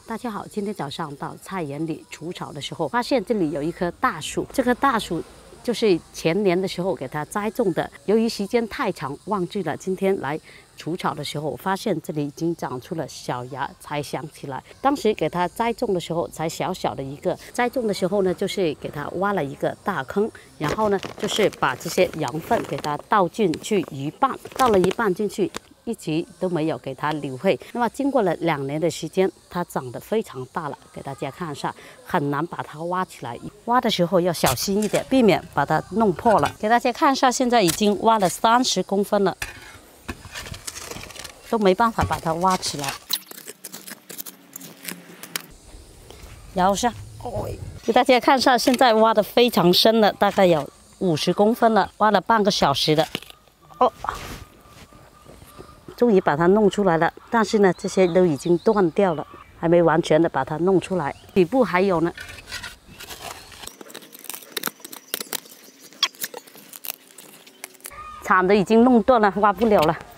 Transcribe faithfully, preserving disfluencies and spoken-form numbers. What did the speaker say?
大家好，今天早上到菜园里除草的时候，发现这里有一棵大树。这棵大树就是前年的时候给它栽种的，由于时间太长忘记了，今天来除草的时候，发现这里已经长出了小芽，才想起来。当时给它栽种的时候才小小的一个，栽种的时候呢，就是给它挖了一个大坑，然后呢，就是把这些养分给它倒进去一半，倒了一半进去。 一直都没有给它理会。那么经过了两年的时间，它长得非常大了，给大家看一下，很难把它挖起来。挖的时候要小心一点，避免把它弄破了。给大家看一下，现在已经挖了三十公分了，都没办法把它挖起来。摇下，哦，给大家看一下，现在挖的非常深了，大概有五十公分了，挖了半个小时了。哦。 终于把它弄出来了，但是呢，这些都已经断掉了，还没完全的把它弄出来。底部还有呢，铲的已经弄断了，挖不了了。